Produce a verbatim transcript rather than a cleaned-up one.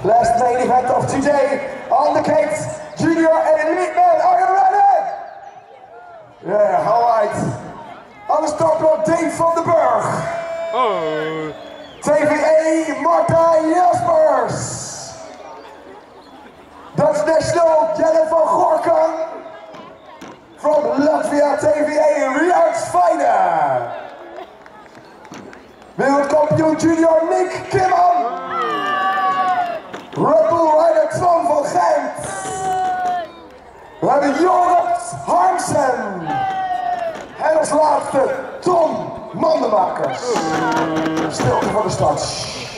Last main event of today on the Cape Junior and Elite Men. Are you ready? Yeah, alright. On the start block, Dave van den Burg. Oh. T V A, Marta Jaspers. Dutch National, Jelle van Gorkum. From Latvia, T V A, Riyad Svaine. Wereldkampioen junior Nick Kimman. Red Bull Rider Twan van Gent. We hebben Joris Harmsen. En als laatste Tom Mandenmakers. Stilte voor de start.